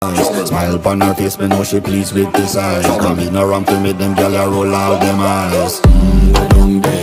Smile upon her face, me know she pleased with this eyes. Come in around to make them gyal a roll out them eyes. Go down there.